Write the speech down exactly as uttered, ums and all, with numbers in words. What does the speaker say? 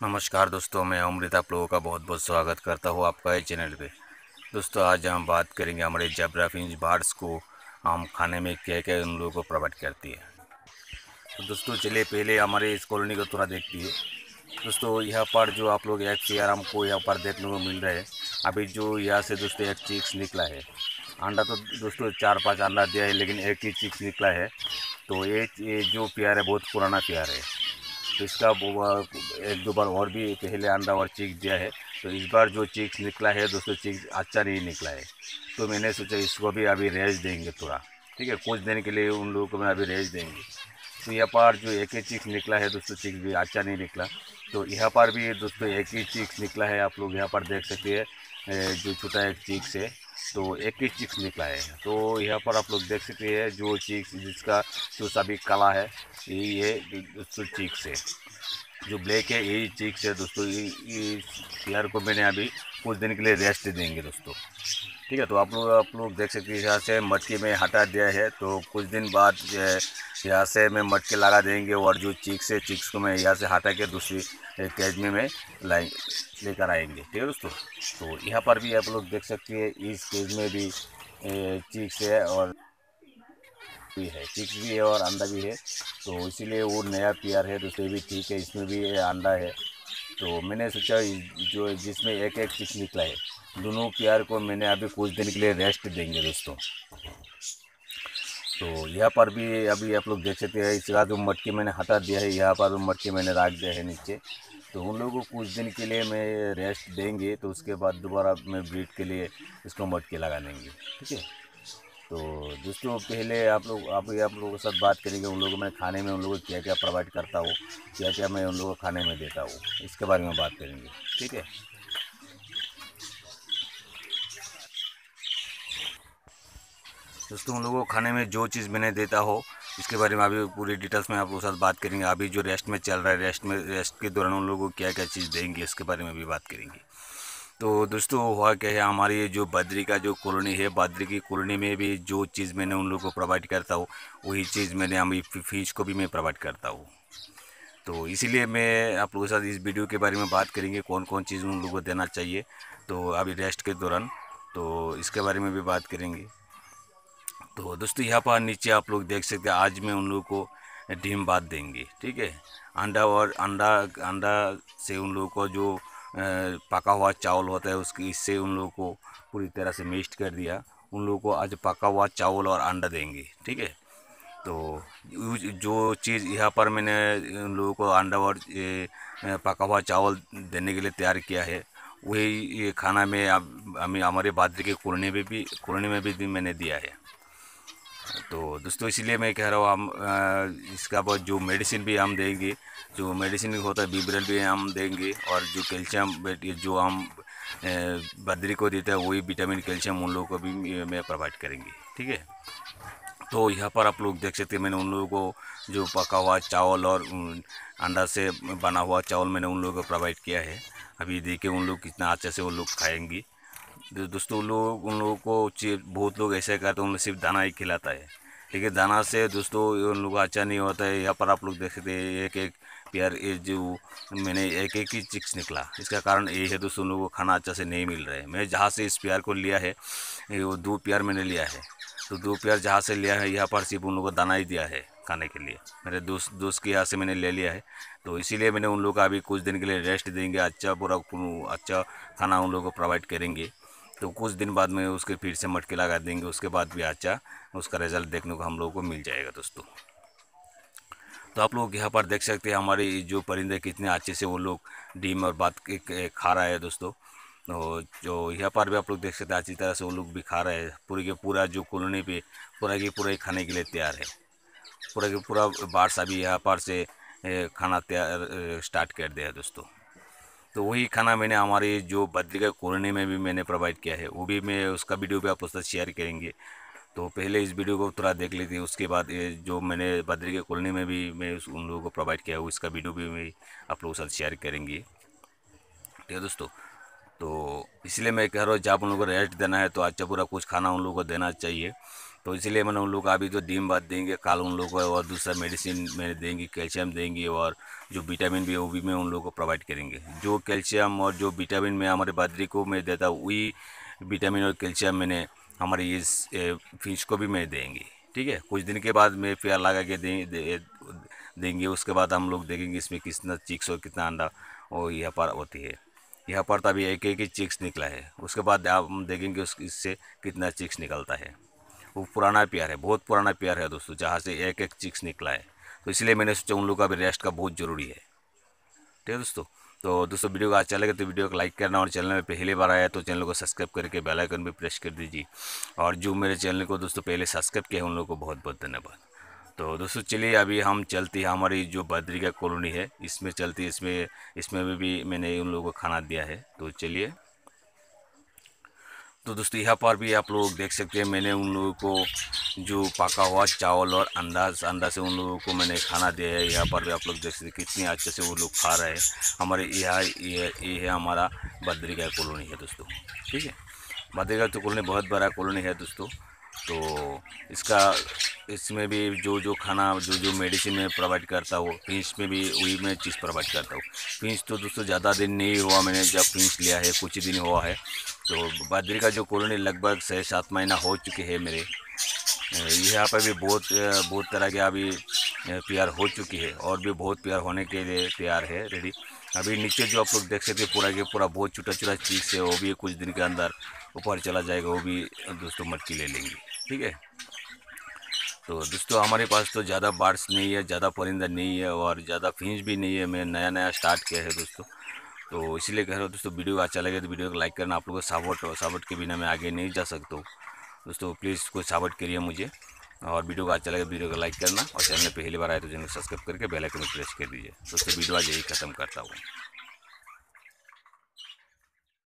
नमस्कार दोस्तों, मैं अमृत आप लोगों का बहुत बहुत स्वागत करता हूँ आपका इस चैनल पे। दोस्तों, आज हम बात करेंगे हमारे ज़ेब्रा फिंच बर्ड्स को हम खाने में क्या क्या उन लोगों को प्रोवाइड करती है। तो दोस्तों चलिए पहले हमारे इस कॉलोनी को थोड़ा देखती है। दोस्तों यहाँ पर जो आप लोग एक पेयर हमको यहाँ पर देखने को मिल रहा है। अभी जो यहाँ से दोस्तों एक चिक्स निकला है। अंडा तो दोस्तों चार पाँच अंडा दिया है, लेकिन एक ही चिक्स निकला है। तो ये ये जो पेयर है बहुत पुराना पेयर है। तो इसका एक दो बार और भी पहले अंडा और चीक दिया है। तो इस बार जो चीक्स निकला है दोस्तों, चीक्स अच्छा नहीं निकला है। तो मैंने सोचा इसको भी अभी रेस्ट देंगे थोड़ा, ठीक है, कुछ दिन के लिए उन लोगों को मैं अभी रेस्ट देंगे। तो यहाँ पर जो एक ही चीक्स निकला है दोस्तों, चीक्स भी अच्छा नहीं निकला। तो यहाँ पर भी दोस्तों एक ही चीक्स निकला है, आप लोग यहाँ पर देख सकते हैं। जो छोटा एक चीक्स है तो एक ही चिक्स निकला है। तो यहाँ पर आप लोग देख सकते हैं जो चिक्स जिसका जो सभी काला है यही है दोस्तों चिक्स है। जो ब्लैक है यही चिक्स है दोस्तों। ये पेयर को मैंने अभी कुछ दिन के लिए रेस्ट देंगे दोस्तों, ठीक है। तो आप लोग आप लोग देख सकते हैं यहाँ से मटकी में हटा दिया है। तो कुछ दिन बाद यहाँ से मैं मटके लगा देंगे और जो चिक्स है चिक्स को मैं यहाँ से हटा के दूसरी केज में मैं लाए लेकर आएंगे, ठीक है दोस्तों। तो यहाँ पर भी आप लोग देख सकते हैं इस केज में भी चिक्स है और भी है, चिक्स भी है और अंडा भी है। तो इसीलिए वो नया पेयर है दोस्तों, भी ठीक है, इसमें भी अंडा है। तो मैंने सोचा जो जिसमें एक एक चिक्स निकला है दोनों पेयर को मैंने अभी कुछ दिन के लिए रेस्ट देंगे दोस्तों। तो यहाँ पर भी अभी आप लोग देख सकते हैं इसका जो मटकी मैंने हटा दिया है, यहाँ पर मटकी मैंने रख दिया है नीचे। तो उन लोगों को कुछ दिन के लिए मैं रेस्ट देंगे, तो उसके बाद दोबारा मैं ब्रीड के लिए इसको मटकी लगा देंगे, ठीक है। तो दोस्तों पहले आप लोग आप आप लोगों के साथ बात करेंगे उन लोगों को मैं खाने में उन लोगों को क्या क्या प्रोवाइड करता हूँ, क्या क्या मैं उन लोगों को खाने में देता हूँ, इसके बारे में बात करेंगे, ठीक है। दोस्तों उन लोगों को खाने में जो चीज़ मैंने देता हो इसके बारे में अभी पूरी डिटेल्स में आप लोगों के साथ बात करेंगे। अभी जो रेस्ट में चल रहा है, रेस्ट में रेस्ट के दौरान उन लोगों को क्या क्या चीज़ देंगे इसके बारे में भी बात करेंगे। तो दोस्तों हुआ क्या है, हमारी ये जो बद्री का जो कॉलोनी है, बद्री की कॉलोनी में भी जो चीज़ मैंने उन लोगों को प्रोवाइड करता हूँ वही चीज़ मैंने हम फिश को भी मैं प्रोवाइड करता हूँ। तो इसीलिए मैं आप लोगों के साथ इस वीडियो के बारे में बात करेंगे कौन कौन चीज़ उन लोगों को देना चाहिए तो अभी रेस्ट के दौरान, तो इसके बारे में भी बात करेंगे। तो दोस्तों यहाँ पर नीचे आप लोग देख सकते हैं आज मैं उन लोगों को डिम बात देंगे, ठीक है। अंडा और अंडा अंडा से उन लोगों को जो पका हुआ चावल होता है उसकी इससे उन लोगों को पूरी तरह से मिक्स कर दिया। उन लोगों को आज पका हुआ चावल और अंडा देंगे, ठीक है। तो जो चीज़ यहाँ पर मैंने उन लोगों को अंडा और पका हुआ चावल देने के लिए तैयार किया है वही ये खाना में हमें हमारे बाजरे के कॉलोनी में भी कॉलोनी में भी मैंने दिया है। तो दोस्तों इसीलिए मैं कह रहा हूँ हम इसका बहुत जो मेडिसिन भी हम देंगे, जो मेडिसिन होता है बिब्रेल भी हम देंगे और जो कैल्शियम जो हम बद्री को देते हैं वही विटामिन कैल्शियम उन लोगों को भी मैं प्रोवाइड करेंगे, ठीक है। तो यहाँ पर आप लोग देख सकते हैं मैंने उन लोगों को जो पका हुआ चावल और अंडा से बना हुआ चावल मैंने उन लोगों को प्रोवाइड किया है। अभी देखिए उन लोग कितना अच्छे से उन लोग खाएंगे। दोस्तों उन लोग उन लोगों को बहुत लोग ऐसे करते हैं उन लोग सिर्फ दाना ही खिलाता है, लेकिन दाना से दोस्तों उन लोगों का अच्छा नहीं होता है। यहाँ पर आप लोग देख सकते हैं एक एक पेयर जो मैंने एक एक ही चिक्स निकला, इसका कारण ये है दोस्तों उन लोगों को खाना अच्छा से नहीं मिल रहा है। मैं जहाँ से इस पेयर को लिया है वो दो पेयर मैंने लिया है, तो दो पेयर जहाँ से लिया है यहाँ पर सिर्फ उन लोगों को दाना ही दिया है खाने के लिए। मेरे दोस्त दोस्त के यहाँ से मैंने ले लिया है, तो इसीलिए मैंने उन लोगों का अभी कुछ दिन के लिए रेस्ट देंगे, अच्छा पूरा अच्छा खाना उन लोगों को प्रोवाइड करेंगे। तो कुछ दिन बाद में उसके फिर से मटके लगा देंगे, उसके बाद भी अच्छा उसका रिज़ल्ट देखने को हम लोगों को मिल जाएगा दोस्तों। तो आप लोग यहाँ पर देख सकते हैं हमारे जो परिंदे कितने अच्छे से वो लोग डीम और बात खा रहा है दोस्तों। तो जो यहाँ पर भी आप लोग देख सकते हैं अच्छी तरह से वो लोग भी खा रहे हैं। पूरी के पूरा जो कॉलोनी पे पूरा की पूरा ही खाने के लिए तैयार है। पूरा के पूरा बार्स अभी यहाँ पर से खाना तैयार स्टार्ट कर दिया है दोस्तों। तो वही खाना मैंने हमारे जो बद्री का कॉलोनी में भी मैंने प्रोवाइड किया है, वो भी मैं उसका वीडियो भी आप उसके साथ शेयर करेंगे। तो पहले इस वीडियो को थोड़ा देख लीजिए, उसके बाद ये जो मैंने बद्री के कॉलोनी में भी मैं उस उन लोगों को प्रोवाइड किया है उसका वीडियो भी मैं आप लोगों के साथ शेयर करेंगे, ठीक है दोस्तों। तो इसलिए मैं कह रहा हूँ जब उन लोगों को रेस्ट देना है तो अच्छा पूरा कुछ खाना उन लोगों को देना चाहिए। तो इसलिए मैंने उन लोग को अभी तो डीम बात देंगे, कल उन लोगों को और दूसरा मेडिसिन में देंगे, कैल्शियम देंगे और जो विटामिन भी है वो भी मैं उन लोगों को प्रोवाइड करेंगे। जो कैल्शियम और जो विटामिन में हमारे बद्री को मैं देता हूँ, वही विटामिन और कैल्शियम मैंने हमारे इस फिश को भी मैं देंगे। ठीक है, कुछ दिन के बाद मैं पेयर लगा के दे, दे, देंगे। उसके बाद हम लोग देखेंगे इसमें कितना चिक्स और कितना अंडा और यहाँ पर होती है। यहाँ पर तो अभी एक एक ही चिक्स निकला है, उसके बाद हम देखेंगे उस इससे कितना चिक्स निकलता है। वो पुराना पेयर है, बहुत पुराना पेयर है दोस्तों, जहाँ से एक एक चिक्स निकला है। तो इसलिए मैंने सोचा उन लोगों का भी रेस्ट का बहुत ज़रूरी है। ठीक है दोस्तों, तो दोस्तों वीडियो को अच्छा लगे तो वीडियो को लाइक करना और चैनल में पहली बार आया तो चैनल को सब्सक्राइब करके बेल आइकन भी प्रेस कर दीजिए। और जो मेरे चैनल को दोस्तों पहले सब्सक्राइब किया है उन लोगों को बहुत बहुत धन्यवाद। तो दोस्तों चलिए अभी हम चलते हैं हमारी जो बद्री का कॉलोनी है इसमें चलती है। इसमें इसमें भी, भी मैंने उन लोगों को खाना दिया है। तो चलिए, तो दोस्तों यहाँ पर भी आप लोग देख सकते हैं मैंने उन लोगों को जो पका हुआ चावल और अंडा अंडा से उन लोगों को मैंने खाना दिया है। यहाँ पर भी आप लोग देख सकते हैं कितने अच्छे से वो लोग खा रहे हैं। हमारे यहाँ ये ये है हमारा बद्री का कॉलोनी है दोस्तों। ठीक है, बद्री का तो कॉलोनी बहुत बड़ा कॉलोनी है दोस्तों। तो इसका इसमें भी जो जो खाना जो जो मेडिसिन में प्रोवाइड करता हूँ, फिंच में भी वही मैं चीज़ प्रोवाइड करता हूँ। फिंच तो दोस्तों ज़्यादा दिन नहीं हुआ मैंने जब फिंच लिया है, कुछ ही दिन हुआ है। तो बद्री का जो कॉलोनी लगभग छः सात महीना हो चुके हैं मेरे। यहाँ पर भी बहुत बहुत तरह के अभी पेयर हो चुकी है और भी बहुत पेयर होने के लिए तैयार है, रेडी। अभी नीचे जो आप लोग देख सकते हैं पूरा के पूरा बहुत छोटा छोटा चीज़ है, वो भी कुछ दिन के अंदर ऊपर चला जाएगा, वो भी दोस्तों मटकी ले लेंगे। ठीक है, तो दोस्तों हमारे पास तो ज़्यादा बर्ड्स नहीं है, ज़्यादा परिंदा नहीं है और ज़्यादा फिंच भी नहीं है। मैं नया नया स्टार्ट किया है दोस्तों, तो इसीलिए कह रहा हूँ दोस्तों वीडियो अच्छा लगे तो वीडियो को लाइक करना। आप लोगों को सपोर्ट सपोर्ट के बिना मैं आगे नहीं जा सकता हूँ दोस्तों। प्लीज़ कोई सपोर्ट करिए मुझे और वीडियो को अच्छा लगे वीडियो को लाइक करना और चैनल में पहली बार आए तो चैनल को सब्सक्राइब करके बेल आइकन प्रेस कर दीजिए। दोस्तों वीडियो आज यही ख़त्म करता हूँ।